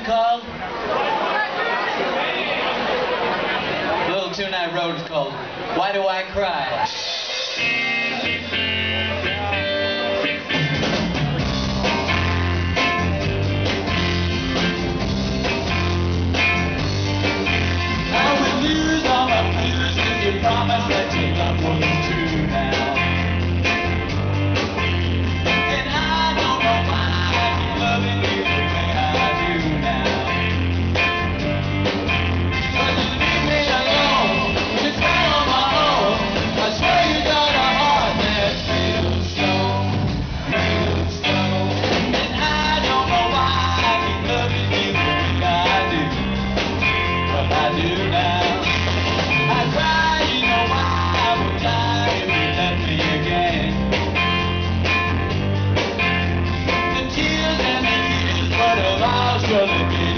called? The little tune I wrote is called Why Do I Cry? I will lose all my blues if you promise that your love will be true now. And I don't know why I keep loving you the way I do now. But you leave me alone, you try on my own. I swear you got a heart that feels stone, feels stone. And I don't know why I keep loving you the way I do. But I do now. I cry, you know why I would die if you left me again. The tears and the years, but a lost brother.